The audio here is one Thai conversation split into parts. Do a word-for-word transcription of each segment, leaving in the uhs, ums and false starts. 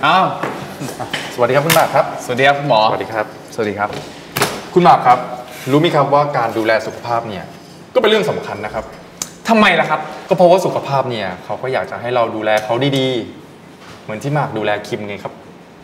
อ้าวสวัสดีครับคุณหมากครับสวัสดีครับคุณหมอสวัสดีครับสวัสดีครับคุณหมากครับรู้ไหมครับว่าการดูแลสุขภาพเนี่ยก็เป็นเรื่องสำคัญนะครับทำไมล่ะครับก็เพราะว่าสุขภาพเนี่ยเขาก็อยากจะให้เราดูแลเขาดีๆเหมือนที่หมากดูแลคิมไงครับ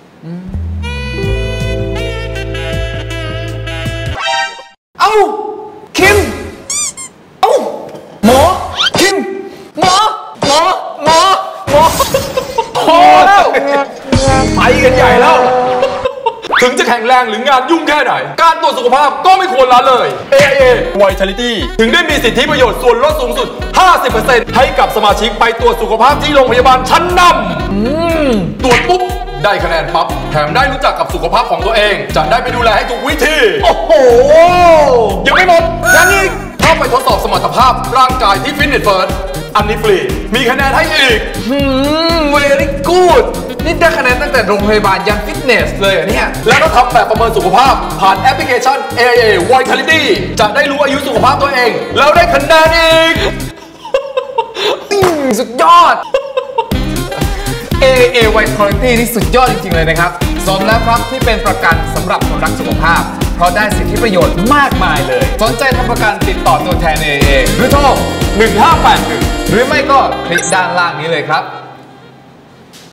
เอ้าคิมเอ้าหมอคิมหมอหมอหมอหมอพอแล้วไปกันใหญ่แล้วถึงจะแข็งแรงหรืองานยุ่งแค่ไหนการตรวจสุขภาพก็ไม่ควรละเลย เอ ไอ เอ Vitality ถึงได้มีสิทธิประโยชน์ส่วนลดสูงสุด ห้าสิบเปอร์เซ็นต์ ให้กับสมาชิกไปตรวจสุขภาพที่โรงพยาบาลชั้นนำตรวจปุ๊บได้คะแนนปั๊บแถมได้รู้จักกับสุขภาพของตัวเองจะได้ไปดูแลให้ถูกวิธีโอ้โหยังไม่หมดยังอีกเข้าไปทดสอบสมรรถภาพร่างกายที่ Fitness First อันนี้ฟรีมีคะแนนให้อีกหืม very good นี่ได้คะแนนตั้งแต่โรงพยาบาลยันฟิตเนสเลยอ่ะเนี่ยแล้วก็ทำแบบประเมินสุขภาพผ่านแอปพลิเคชัน เอ ไอ เอ Vitality จะได้รู้อายุสุขภาพตัวเองแล้วได้คะแนนอีกสุดยอด เอ ไอ เอ Vitality นี่สุดยอดจริงๆเลยนะครับสมแล้วครับที่เป็นประกันสำหรับคนรักสุขภาพเพราะได้สิทธิประโยชน์มากมายเลยสนใจทำประกันติดต่อตัวแทน เอ ไอ เอ หรือโทรหนึ่งห้าแปดหนึ่งหรือไม่ก็คลิกด้านล่างนี้เลยครับ